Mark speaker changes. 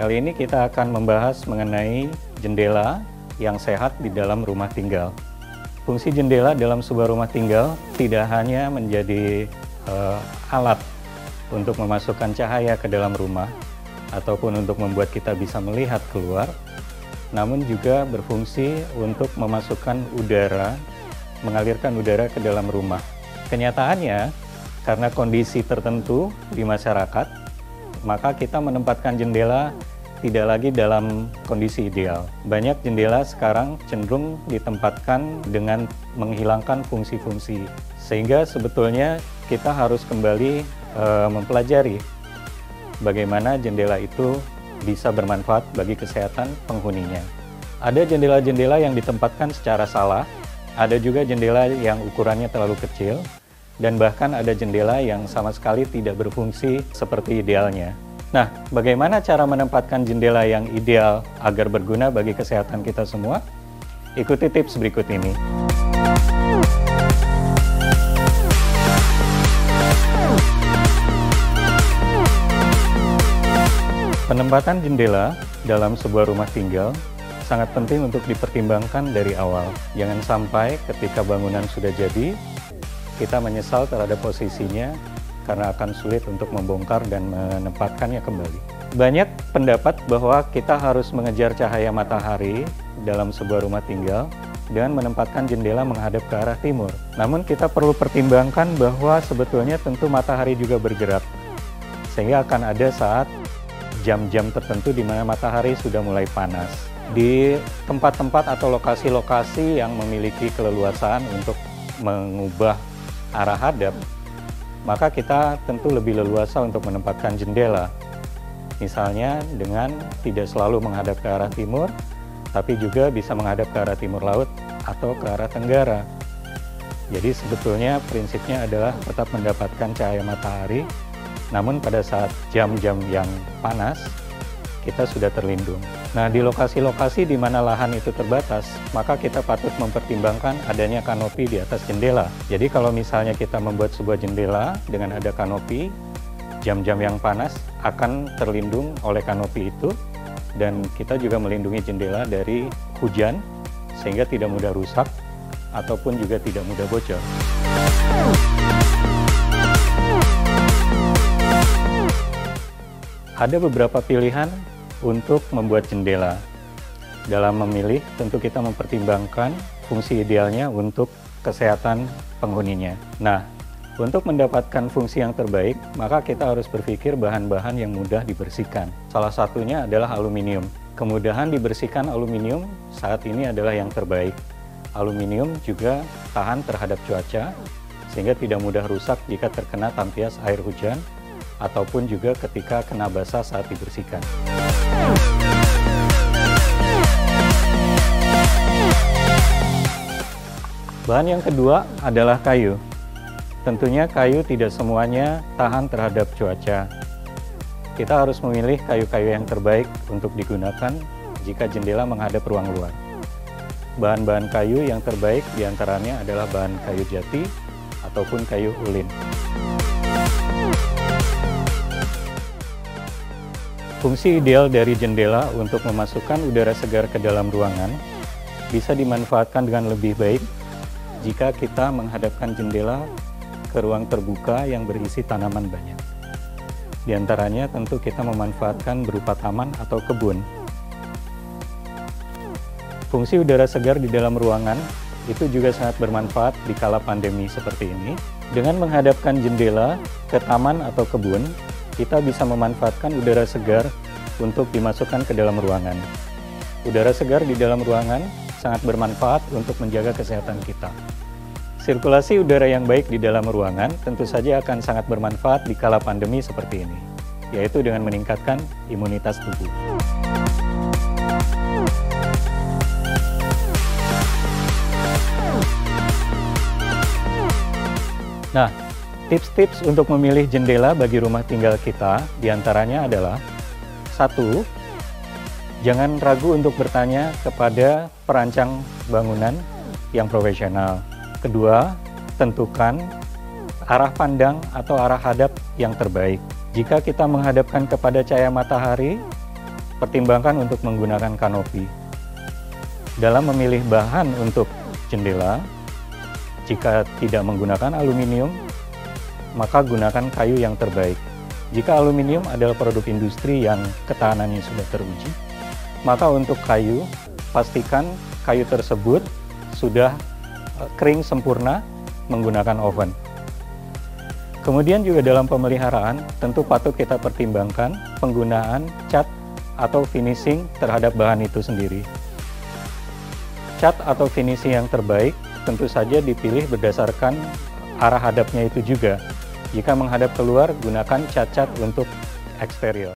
Speaker 1: Kali ini kita akan membahas mengenai jendela yang sehat di dalam rumah tinggal. Fungsi jendela dalam sebuah rumah tinggal tidak hanya menjadi alat untuk memasukkan cahaya ke dalam rumah ataupun untuk membuat kita bisa melihat keluar, namun juga berfungsi untuk memasukkan udara, mengalirkan udara ke dalam rumah. Kenyataannya, karena kondisi tertentu di masyarakat, maka kita menempatkan jendela tidak lagi dalam kondisi ideal. Banyak jendela sekarang cenderung ditempatkan dengan menghilangkan fungsi-fungsi, sehingga sebetulnya kita harus kembali mempelajari bagaimana jendela itu bisa bermanfaat bagi kesehatan penghuninya. Ada jendela-jendela yang ditempatkan secara salah, ada juga jendela yang ukurannya terlalu kecil, dan bahkan ada jendela yang sama sekali tidak berfungsi seperti idealnya. Nah, bagaimana cara menempatkan jendela yang ideal agar berguna bagi kesehatan kita semua? Ikuti tips berikut ini. Penempatan jendela dalam sebuah rumah tinggal sangat penting untuk dipertimbangkan dari awal. Jangan sampai ketika bangunan sudah jadi, kita menyesal terhadap posisinya karena akan sulit untuk membongkar dan menempatkannya kembali. Banyak pendapat bahwa kita harus mengejar cahaya matahari dalam sebuah rumah tinggal dengan menempatkan jendela menghadap ke arah timur. Namun kita perlu pertimbangkan bahwa sebetulnya tentu matahari juga bergerak, sehingga akan ada saat jam-jam tertentu di mana matahari sudah mulai panas. Di tempat-tempat atau lokasi-lokasi yang memiliki keleluasaan untuk mengubah arah hadap, maka kita tentu lebih leluasa untuk menempatkan jendela. Misalnya dengan tidak selalu menghadap ke arah timur, tapi juga bisa menghadap ke arah timur laut atau ke arah tenggara. Jadi sebetulnya prinsipnya adalah tetap mendapatkan cahaya matahari, namun pada saat jam-jam yang panas, kita sudah terlindung. Nah, di lokasi-lokasi di mana lahan itu terbatas, maka kita patut mempertimbangkan adanya kanopi di atas jendela. Jadi kalau misalnya kita membuat sebuah jendela dengan ada kanopi, jam-jam yang panas akan terlindung oleh kanopi itu, dan kita juga melindungi jendela dari hujan, sehingga tidak mudah rusak, ataupun juga tidak mudah bocor. Ada beberapa pilihan untuk membuat jendela. Dalam memilih, tentu kita mempertimbangkan fungsi idealnya untuk kesehatan penghuninya. Nah, untuk mendapatkan fungsi yang terbaik, maka kita harus berpikir bahan-bahan yang mudah dibersihkan. Salah satunya adalah aluminium. Kemudahan dibersihkan aluminium saat ini adalah yang terbaik. Aluminium juga tahan terhadap cuaca, sehingga tidak mudah rusak jika terkena tampias air hujan, ataupun juga ketika kena basah saat dibersihkan. Bahan yang kedua adalah kayu. Tentunya kayu tidak semuanya tahan terhadap cuaca. Kita harus memilih kayu-kayu yang terbaik untuk digunakan jika jendela menghadap ruang luar. Bahan-bahan kayu yang terbaik diantaranya adalah bahan kayu jati ataupun kayu ulin. Fungsi ideal dari jendela untuk memasukkan udara segar ke dalam ruangan bisa dimanfaatkan dengan lebih baik jika kita menghadapkan jendela ke ruang terbuka yang berisi tanaman banyak. Di antaranya tentu kita memanfaatkan berupa taman atau kebun. Fungsi udara segar di dalam ruangan itu juga sangat bermanfaat di kala pandemi seperti ini. Dengan menghadapkan jendela ke taman atau kebun, kita bisa memanfaatkan udara segar untuk dimasukkan ke dalam ruangan. Udara segar di dalam ruangan sangat bermanfaat untuk menjaga kesehatan kita. Sirkulasi udara yang baik di dalam ruangan tentu saja akan sangat bermanfaat di kala pandemi seperti ini, yaitu dengan meningkatkan imunitas tubuh. Nah, tips-tips untuk memilih jendela bagi rumah tinggal kita diantaranya adalah: 1. Jangan ragu untuk bertanya kepada perancang bangunan yang profesional. 2. Tentukan arah pandang atau arah hadap yang terbaik. Jika kita menghadapkan kepada cahaya matahari, pertimbangkan untuk menggunakan kanopi. Dalam memilih bahan untuk jendela, jika tidak menggunakan aluminium, maka gunakan kayu yang terbaik. Jika aluminium adalah produk industri yang ketahanannya sudah teruji, maka untuk kayu, pastikan kayu tersebut sudah kering sempurna menggunakan oven. Kemudian juga dalam pemeliharaan, tentu patut kita pertimbangkan penggunaan cat atau finishing terhadap bahan itu sendiri. Cat atau finishing yang terbaik tentu saja dipilih berdasarkan arah hadapnya itu juga. Jika menghadap keluar, gunakan cat-cat untuk eksterior.